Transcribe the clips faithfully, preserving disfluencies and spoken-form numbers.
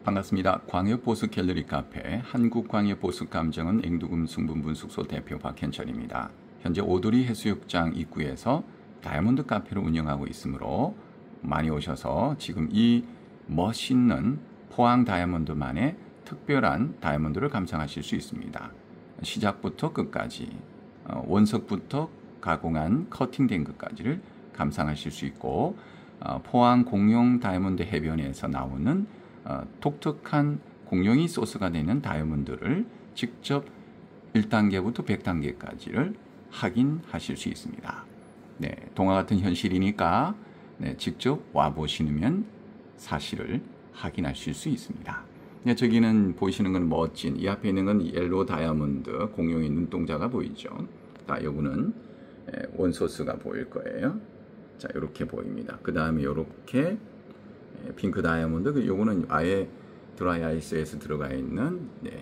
반갑습니다. 광역보습 갤러리 카페 한국광역보습감정은 앵두금 승분분숙소 대표 박현철입니다. 현재 오두리 해수욕장 입구에서 다이아몬드 카페를 운영하고 있으므로 많이 오셔서 지금 이 멋있는 포항 다이아몬드만의 특별한 다이아몬드를 감상하실 수 있습니다. 시작부터 끝까지 원석부터 가공한 커팅된 것까지를 감상하실 수 있고, 포항 공룡 다이아몬드 해변에서 나오는 독특한 공룡이 소스가 되는 다이아몬드를 직접 일 단계부터 백 단계까지를 확인하실 수 있습니다. 네, 동화 같은 현실이니까 네, 직접 와 보시면 사실을 확인하실 수 있습니다. 네, 저기는 보이시는 건 멋진, 이 앞에 있는 건 옐로우 다이아몬드 공룡의 눈동자가 보이죠. 자, 요거는 원소스가 보일 거예요. 자, 이렇게 보입니다. 그 다음에 이렇게 핑크 다이아몬드, 그 요거는 아예 드라이 아이스에서 들어가 있는, 네,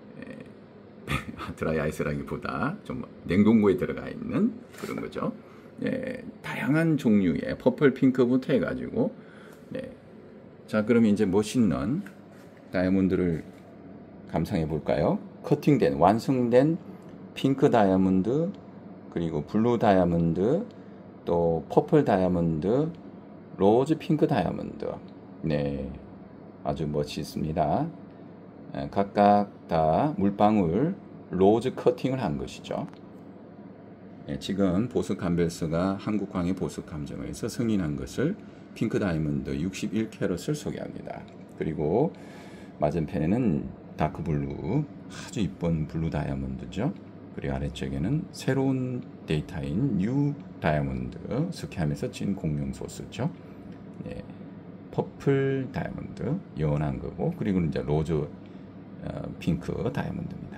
드라이 아이스라기보다 좀 냉동고에 들어가 있는 그런 거죠. 네, 다양한 종류의 퍼플 핑크부터 해가지고, 네. 자, 그럼 이제 멋있는 다이아몬드를 감상해 볼까요? 커팅된, 완성된 핑크 다이아몬드, 그리고 블루 다이아몬드, 또 퍼플 다이아몬드, 로즈 핑크 다이아몬드. 네, 아주 멋있습니다. 각각 다 물방울 로즈 커팅을 한 것이죠. 네, 지금 보습감별서가 한국광역 보습감정에서 승인한 것을 핑크 다이아몬드 육십일 캐럿을 소개합니다. 그리고 맞은편에는 다크블루, 아주 이쁜 블루 다이아몬드죠. 그리고 아래쪽에는 새로운 데이터인 뉴 다이아몬드, 스키함에서 찐 공룡 소스죠. 네, 퍼플 다이아몬드, 연한 거고, 그리고 이제 로즈 어, 핑크 다이아몬드입니다.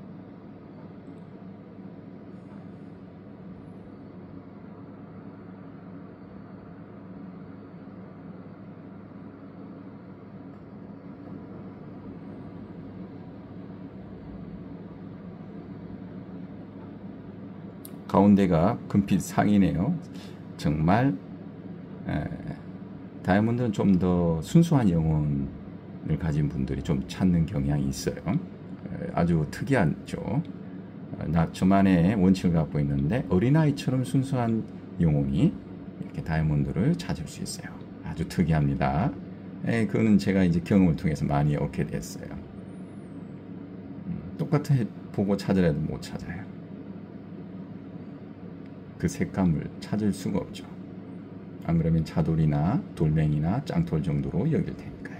가운데가 금빛 상이네요. 정말 에, 다이아몬드는 좀 더 순수한 영혼을 가진 분들이 좀 찾는 경향이 있어요. 에, 아주 특이하죠. 나 저만의 원칙을 갖고 있는데 어린아이처럼 순수한 영혼이 이렇게 다이아몬드를 찾을 수 있어요. 아주 특이합니다. 에, 그거는 제가 이제 경험을 통해서 많이 얻게 됐어요. 음, 똑같이 보고 찾으라도 못 찾아요. 그 색감을 찾을 수가 없죠. 안 그러면 차돌이나 돌멩이나 짱돌 정도로 여길 테니까요.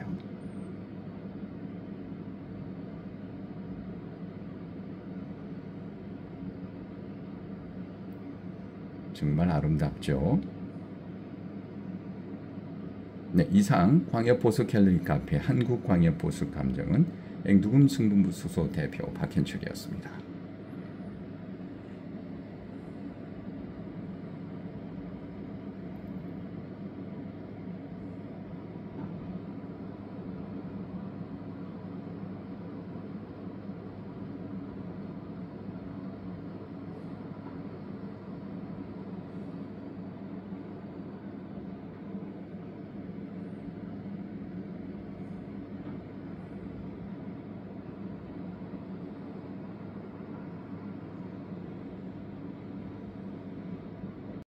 정말 아름답죠. 네, 이상 광역보습 갤러리 카페 한국광역보습감정은 앵두금 승분분숙소 대표 박현철이었습니다.